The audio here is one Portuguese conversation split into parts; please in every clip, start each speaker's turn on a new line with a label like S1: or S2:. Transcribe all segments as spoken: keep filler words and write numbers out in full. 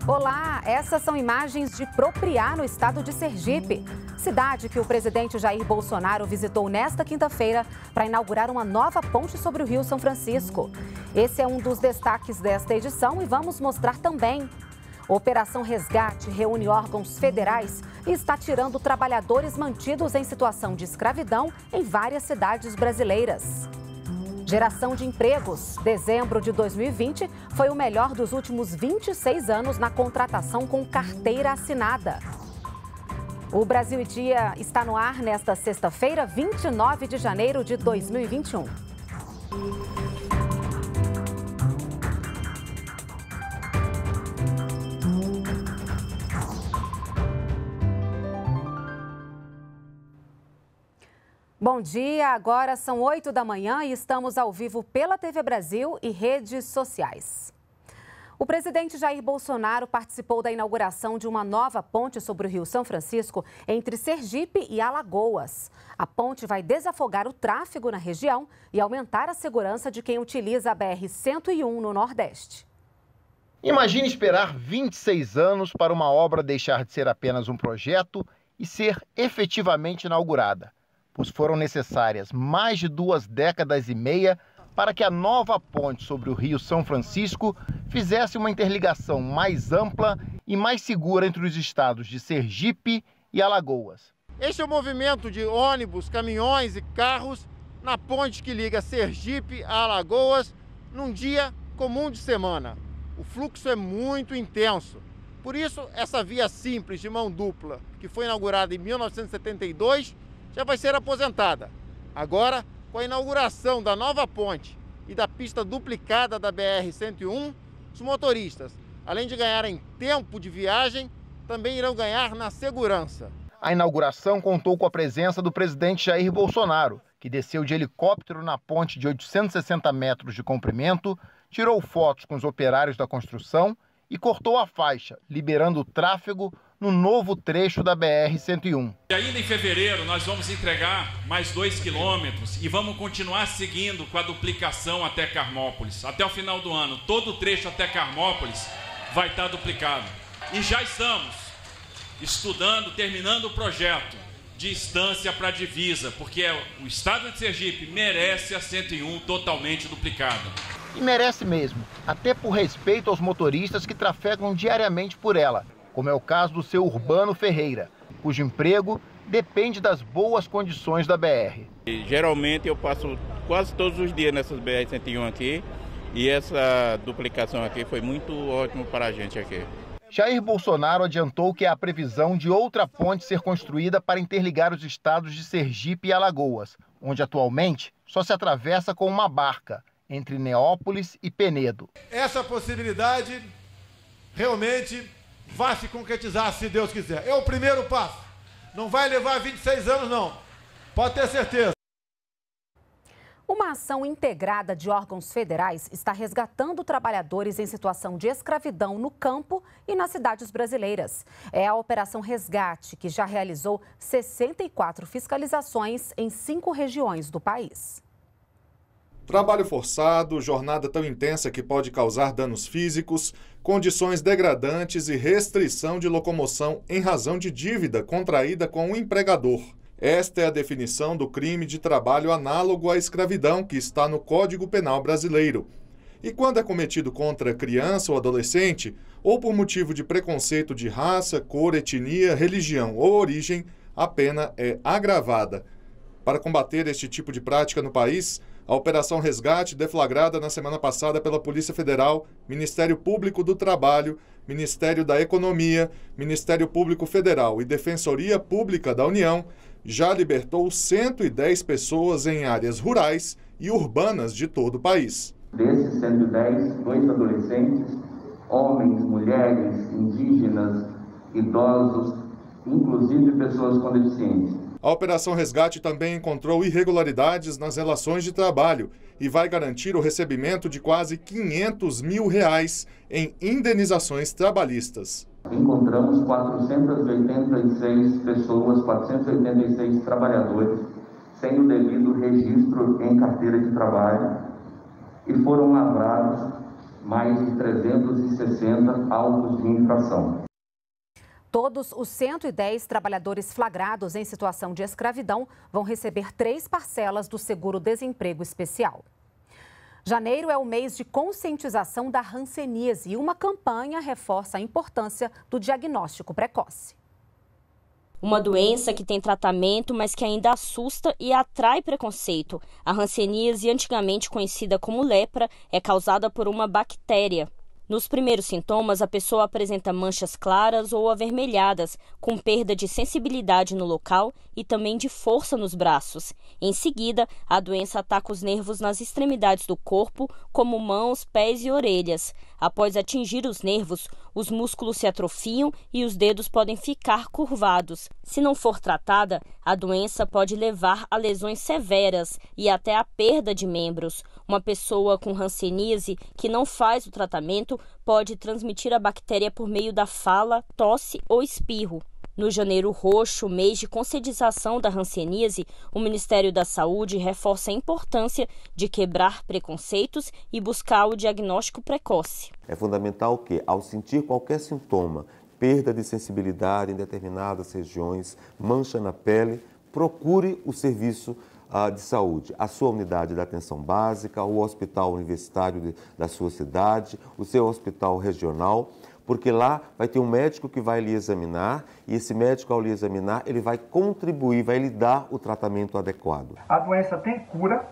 S1: Olá, essas são imagens de Propriá, no estado de Sergipe, cidade que o presidente Jair Bolsonaro visitou nesta quinta-feira para inaugurar uma nova ponte sobre o Rio São Francisco. Esse é um dos destaques desta edição e vamos mostrar também. Operação Resgate reúne órgãos federais e está tirando trabalhadores mantidos em situação de escravidão em várias cidades brasileiras. Geração de empregos. Dezembro de dois mil e vinte foi o melhor dos últimos vinte e seis anos na contratação com carteira assinada. O Brasil em Dia está no ar nesta sexta-feira, vinte e nove de janeiro de dois mil e vinte e um. Bom dia, agora são oito da manhã e estamos ao vivo pela T V Brasil e redes sociais. O presidente Jair Bolsonaro participou da inauguração de uma nova ponte sobre o Rio São Francisco entre Sergipe e Alagoas. A ponte vai desafogar o tráfego na região e aumentar a segurança de quem utiliza a B R cento e um no Nordeste.
S2: Imagine esperar vinte e seis anos para uma obra deixar de ser apenas um projeto e ser efetivamente inaugurada, pois foram necessárias mais de duas décadas e meia para que a nova ponte sobre o Rio São Francisco fizesse uma interligação mais ampla e mais segura entre os estados de Sergipe e Alagoas.
S3: Este é o movimento de ônibus, caminhões e carros na ponte que liga Sergipe a Alagoas num dia comum de semana. O fluxo é muito intenso. Por isso, essa via simples de mão dupla, que foi inaugurada em mil novecentos e setenta e dois, já vai ser aposentada. Agora, com a inauguração da nova ponte e da pista duplicada da B R cento e um, os motoristas, além de ganharem tempo de viagem, também irão ganhar na segurança.
S2: A inauguração contou com a presença do presidente Jair Bolsonaro, que desceu de helicóptero na ponte de oitocentos e sessenta metros de comprimento, tirou fotos com os operários da construção e cortou a faixa, liberando o tráfego no novo trecho da B R cento e um.
S4: E ainda em fevereiro nós vamos entregar mais dois quilômetros e vamos continuar seguindo com a duplicação até Carmópolis. Até o final do ano, todo o trecho até Carmópolis vai estar duplicado. E já estamos estudando, terminando o projeto de instância para a divisa, porque o estado de Sergipe merece a cento e um totalmente duplicada.
S2: E merece mesmo, até por respeito aos motoristas que trafegam diariamente por ela, como é o caso do seu Urbano Ferreira, cujo emprego depende das boas condições da B R.
S5: E, geralmente eu passo quase todos os dias nessas B R cento e um aqui, e essa duplicação aqui foi muito ótimo para a gente aqui.
S2: Jair Bolsonaro adiantou que há a previsão de outra ponte ser construída para interligar os estados de Sergipe e Alagoas, onde atualmente só se atravessa com uma barca, entre Neópolis e Penedo.
S6: Essa possibilidade realmente vai se concretizar, se Deus quiser. É o primeiro passo. Não vai levar vinte e seis anos, não. Pode ter certeza.
S1: Uma ação integrada de órgãos federais está resgatando trabalhadores em situação de escravidão no campo e nas cidades brasileiras. É a Operação Resgate, que já realizou sessenta e quatro fiscalizações em cinco regiões do país.
S7: Trabalho forçado, jornada tão intensa que pode causar danos físicos, condições degradantes e restrição de locomoção em razão de dívida contraída com o empregador. Esta é a definição do crime de trabalho análogo à escravidão que está no Código Penal brasileiro. E quando é cometido contra criança ou adolescente, ou por motivo de preconceito de raça, cor, etnia, religião ou origem, a pena é agravada. Para combater este tipo de prática no país, a Operação Resgate, deflagrada na semana passada pela Polícia Federal, Ministério Público do Trabalho, Ministério da Economia, Ministério Público Federal e Defensoria Pública da União, já libertou cento e dez pessoas em áreas rurais e urbanas de todo o país.
S8: Desses cento e dez, dois adolescentes, homens, mulheres, indígenas, idosos, inclusive pessoas com deficiência.
S7: A Operação Resgate também encontrou irregularidades nas relações de trabalho e vai garantir o recebimento de quase quinhentos mil reais em indenizações trabalhistas.
S8: Encontramos quatrocentas e oitenta e seis pessoas, quatrocentos e oitenta e seis trabalhadores sem o devido registro em carteira de trabalho e foram lavrados mais de trezentos e sessenta autos de infração.
S1: Todos os cento e dez trabalhadores flagrados em situação de escravidão vão receber três parcelas do seguro-desemprego especial. Janeiro é o mês de conscientização da hanseníase e uma campanha reforça a importância do diagnóstico precoce.
S9: Uma doença que tem tratamento, mas que ainda assusta e atrai preconceito. A hanseníase, antigamente conhecida como lepra, é causada por uma bactéria. Nos primeiros sintomas, a pessoa apresenta manchas claras ou avermelhadas, com perda de sensibilidade no local e também de força nos braços. Em seguida, a doença ataca os nervos nas extremidades do corpo, como mãos, pés e orelhas. Após atingir os nervos, os músculos se atrofiam e os dedos podem ficar curvados. Se não for tratada, a doença pode levar a lesões severas e até a perda de membros. Uma pessoa com hanseníase que não faz o tratamento pode transmitir a bactéria por meio da fala, tosse ou espirro. No Janeiro Roxo, mês de conscientização da hanseníase, o Ministério da Saúde reforça a importância de quebrar preconceitos e buscar o diagnóstico precoce.
S10: É fundamental que, ao sentir qualquer sintoma, perda de sensibilidade em determinadas regiões, mancha na pele, procure o serviço ah, de saúde, a sua unidade de atenção básica, o hospital universitário de, da sua cidade, o seu hospital regional, porque lá vai ter um médico que vai lhe examinar e esse médico, ao lhe examinar, ele vai contribuir, vai lhe dar o tratamento adequado.
S11: A doença tem cura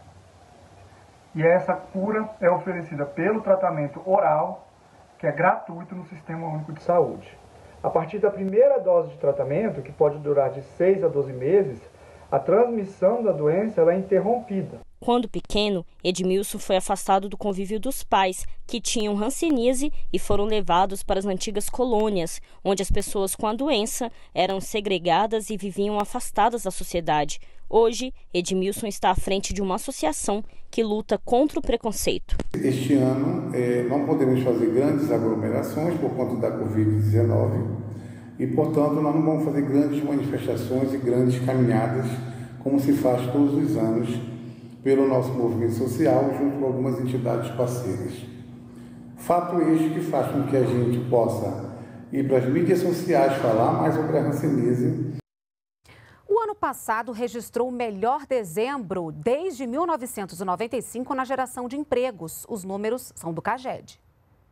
S11: e essa cura é oferecida pelo tratamento oral, que é gratuito no Sistema Único de Saúde. A partir da primeira dose de tratamento, que pode durar de seis a doze meses, a transmissão da doença ela é interrompida.
S9: Quando pequeno, Edmilson foi afastado do convívio dos pais, que tinham hanseníase e foram levados para as antigas colônias, onde as pessoas com a doença eram segregadas e viviam afastadas da sociedade. Hoje, Edmilson está à frente de uma associação que luta contra o preconceito.
S12: Este ano, eh, não podemos fazer grandes aglomerações por conta da covid dezenove e, portanto, nós não vamos fazer grandes manifestações e grandes caminhadas, como se faz todos os anos, pelo nosso movimento social, junto com algumas entidades parceiras. Fato este que faz com que a gente possa ir para as mídias sociais falar mais sobre a hanseníase.
S1: O ano passado registrou o melhor dezembro desde mil novecentos e noventa e cinco na geração de empregos. Os números são do CAGED.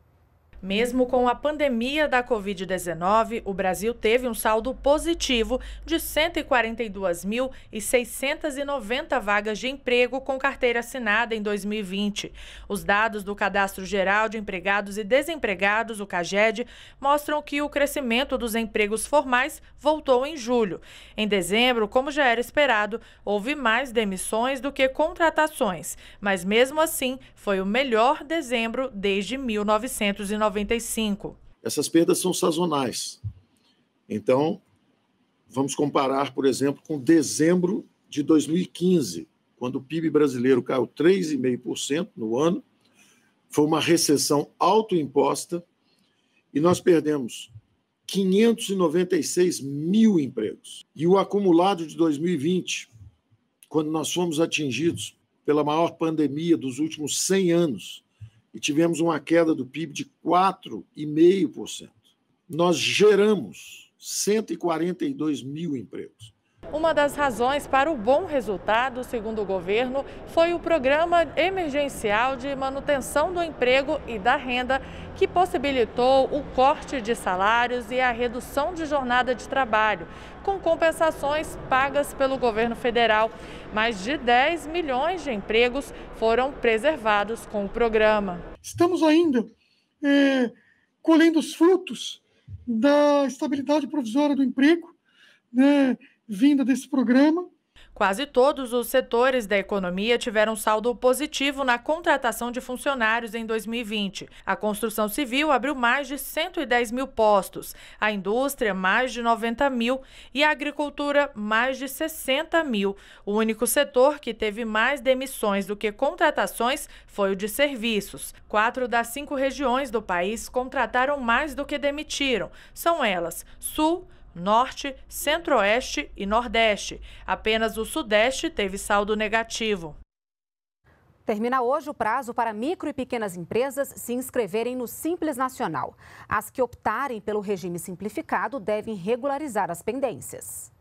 S13: Mesmo com a pandemia da covid dezenove, o Brasil teve um saldo positivo de cento e quarenta e duas mil seiscentas e noventa vagas de emprego com carteira assinada em dois mil e vinte. Os dados do Cadastro Geral de Empregados e Desempregados, o CAGED, mostram que o crescimento dos empregos formais voltou em julho. Em dezembro, como já era esperado, houve mais demissões do que contratações, mas mesmo assim foi o melhor dezembro desde mil novecentos e noventa e cinco.
S14: Essas perdas são sazonais. Então, vamos comparar, por exemplo, com dezembro de dois mil e quinze, quando o P I B brasileiro caiu três vírgula cinco por cento no ano, foi uma recessão autoimposta e nós perdemos quinhentos e noventa e seis mil empregos. E o acumulado de dois mil e vinte, quando nós fomos atingidos pela maior pandemia dos últimos cem anos, e tivemos uma queda do P I B de quatro vírgula cinco por cento. Nós geramos cento e quarenta e dois mil empregos.
S13: Uma das razões para o bom resultado, segundo o governo, foi o Programa Emergencial de Manutenção do Emprego e da Renda, que possibilitou o corte de salários e a redução de jornada de trabalho, com compensações pagas pelo governo federal. Mais de dez milhões de empregos foram preservados com o programa.
S15: Estamos ainda é, colhendo os frutos da estabilidade provisória do emprego, né, vinda desse programa.
S13: Quase todos os setores da economia tiveram saldo positivo na contratação de funcionários em dois mil e vinte. A construção civil abriu mais de cento e dez mil postos, a indústria mais de noventa mil e a agricultura mais de sessenta mil. O único setor que teve mais demissões do que contratações foi o de serviços. Quatro das cinco regiões do país contrataram mais do que demitiram. São elas: Sul, Norte, Centro-Oeste e Nordeste. Apenas o Sudeste teve saldo negativo.
S1: Termina hoje o prazo para micro e pequenas empresas se inscreverem no Simples Nacional. As que optarem pelo regime simplificado devem regularizar as pendências.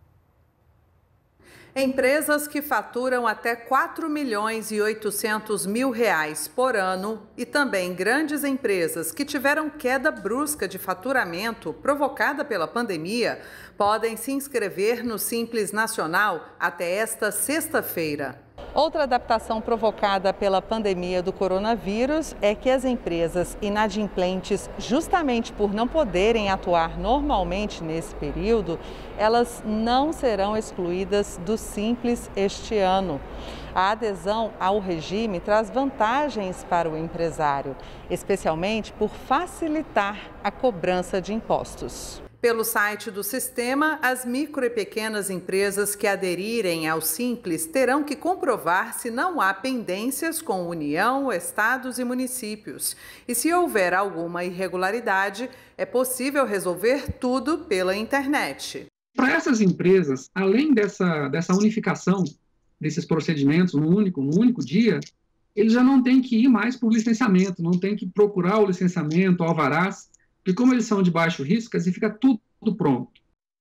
S16: Empresas que faturam até quatro milhões e oitocentos mil reais por ano e também grandes empresas que tiveram queda brusca de faturamento provocada pela pandemia podem se inscrever no Simples Nacional até esta sexta-feira.
S17: Outra adaptação provocada pela pandemia do coronavírus é que as empresas inadimplentes, justamente por não poderem atuar normalmente nesse período, elas não serão excluídas do Simples este ano. A adesão ao regime traz vantagens para o empresário, especialmente por facilitar a cobrança de impostos.
S16: Pelo site do sistema, as micro e pequenas empresas que aderirem ao Simples terão que comprovar se não há pendências com União, estados e municípios. E se houver alguma irregularidade, é possível resolver tudo pela internet.
S18: Para essas empresas, além dessa, dessa unificação desses procedimentos no único, no único dia, eles já não têm que ir mais por licenciamento, não têm que procurar o licenciamento, o alvarás, porque como eles são de baixo risco, assim fica tudo pronto.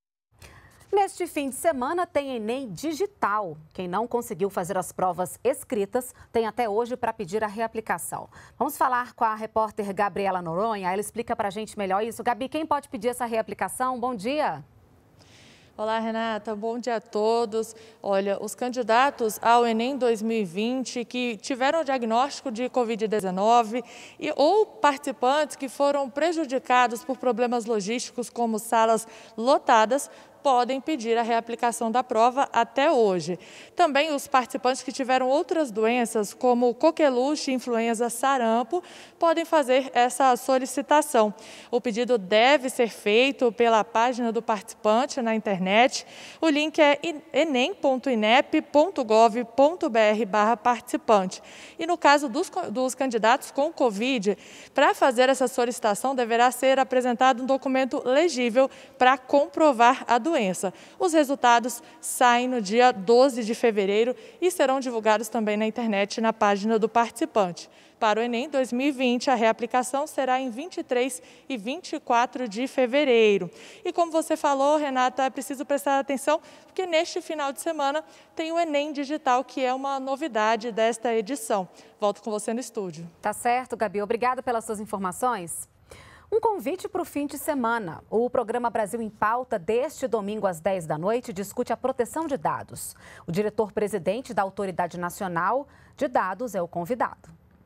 S1: Neste fim de semana tem Enem digital. Quem não conseguiu fazer as provas escritas tem até hoje para pedir a reaplicação. Vamos falar com a repórter Gabriela Noronha, ela explica para a gente melhor isso. Gabi, quem pode pedir essa reaplicação? Bom dia.
S13: Olá, Renata. Bom dia a todos. Olha, os candidatos ao Enem dois mil e vinte que tiveram o diagnóstico de covid dezenove e, ou participantes que foram prejudicados por problemas logísticos como salas lotadas, podem pedir a reaplicação da prova até hoje. Também os participantes que tiveram outras doenças, como coqueluche, influenza, sarampo, podem fazer essa solicitação. O pedido deve ser feito pela página do participante na internet. O link é enem ponto inep ponto gov ponto br barra participante. E no caso dos, dos candidatos com Covid, para fazer essa solicitação deverá ser apresentado um documento legível para comprovar a doença. Doença. Os resultados saem no dia doze de fevereiro e serão divulgados também na internet na página do participante. Para o Enem dois mil e vinte, a reaplicação será em vinte e três e vinte e quatro de fevereiro. E como você falou, Renata, é preciso prestar atenção, porque neste final de semana tem o Enem Digital, que é uma novidade desta edição. Volto com você no estúdio.
S1: Tá certo, Gabi. Obrigada pelas suas informações. Um convite para o fim de semana. O programa Brasil em Pauta, deste domingo às dez da noite, discute a proteção de dados. O diretor-presidente da Autoridade Nacional de Dados é o convidado.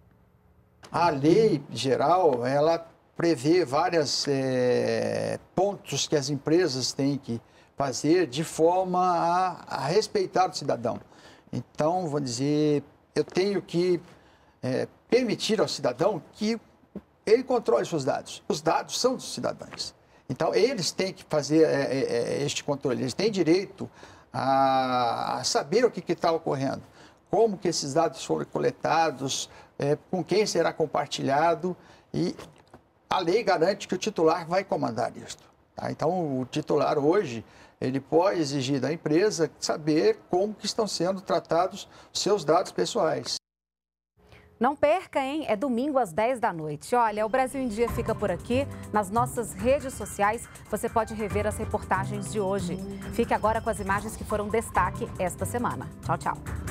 S19: A lei geral, ela prevê vários é, pontos que as empresas têm que fazer de forma a, a respeitar o cidadão. Então, vou dizer, eu tenho que é, permitir ao cidadão que ele controle seus dados. Os dados são dos cidadãos. Então, eles têm que fazer é, é, este controle. Eles têm direito a saber o que está ocorrendo, como que esses dados foram coletados, é, com quem será compartilhado. E a lei garante que o titular vai comandar isso. Tá? Então, o titular hoje, ele pode exigir da empresa saber como que estão sendo tratados seus dados pessoais.
S1: Não perca, hein? É domingo às dez da noite. Olha, o Brasil em Dia fica por aqui. Nas nossas redes sociais, você pode rever as reportagens de hoje. Fique agora com as imagens que foram destaque esta semana. Tchau, tchau.